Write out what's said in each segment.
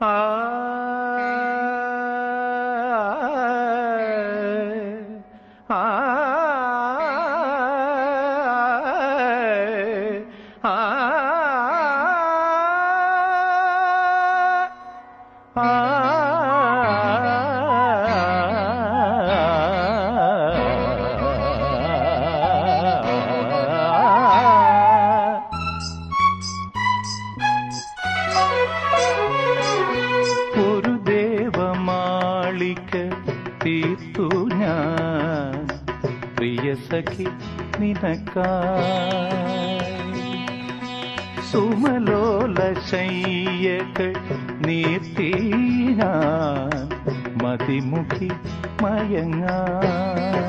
തീർത്തു ഞാൻ പ്രിയ സഖി നിനക്കായി സുമലോല ശയ്യകൾ നീർത്തി ഞാൻ മതിമുഖി മയങ്ങാൻ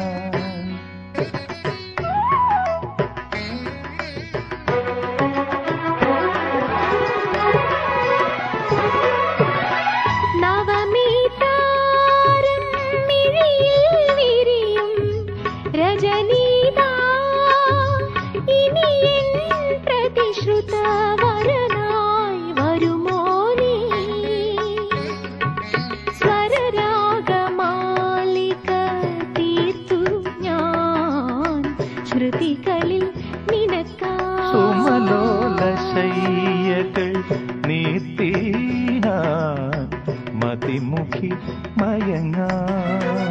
സുമലോല ശയ്യകൾ നീർത്തി ഞാൻ മതിമുഖി മയങ്ങാൻ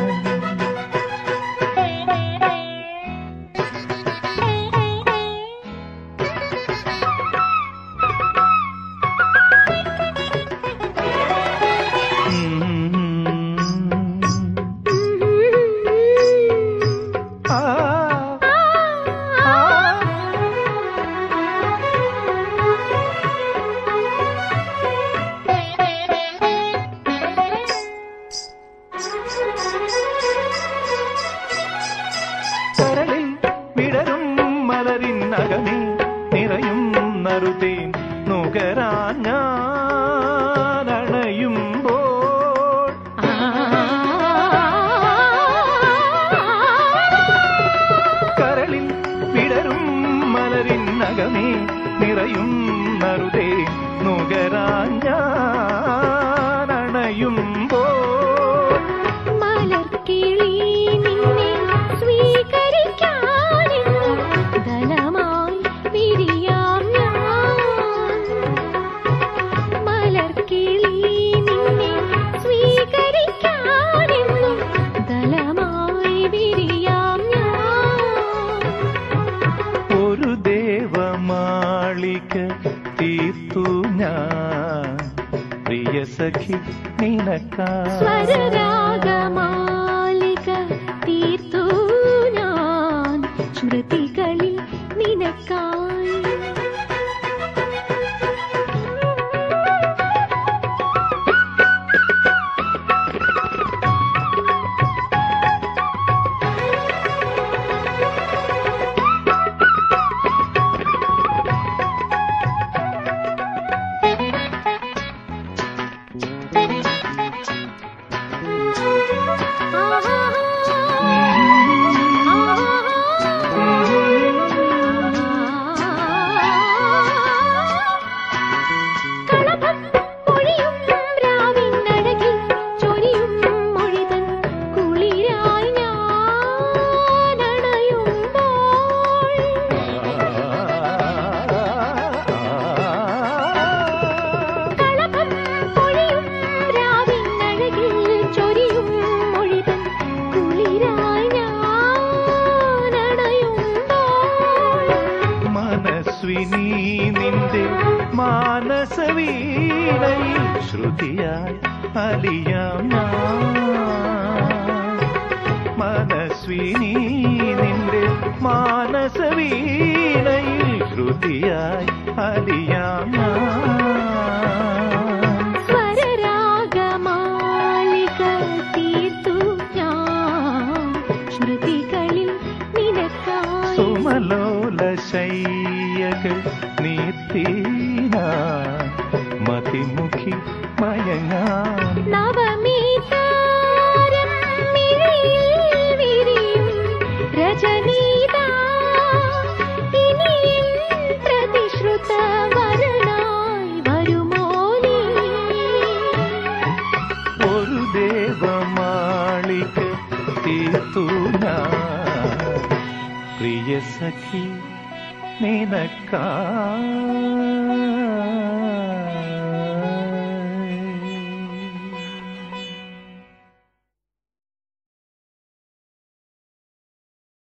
നിറയും നറുതേൻ നുകരാൻ ഞാനണയുമ്പോൾ കരളിൽ വിടരും മലരിൻ നഖമേ നിറയും നറുതേൻ നുകരാൻ ഞാനണയുമ്പോൾ തീർത്തു ഞാൻ പ്രിയ സഖി നിനക്കായി സ്വരരാഗമാലിക തീർത്തു ഞാൻ സ്മൃതികളിൽ നിനക്കായി നിന്റെ മാനസവീണയിൽ ശ്രുതിയായി അലിയാം മനസ്വിനി നിന്റെ മാനസവീണയിൽ ശ്രുതിയായി അലിയാം സ്വരരാഗമാലിക തീർത്തു ഞാൻ സ്മൃതികളിൽ നിനക്കായി സുമലോല ശയ്യകൾ നീർത്തി ഞാൻ മതിമുഖി മയങ്ങാൻ നവമീ താരം മിഴിയിൽ വിരിയും രജനീതാ ഇനിയും പ്രതിശ്രുത വരനായി വരുമോ നീ പ്രിയ സഖി നിനക്കായി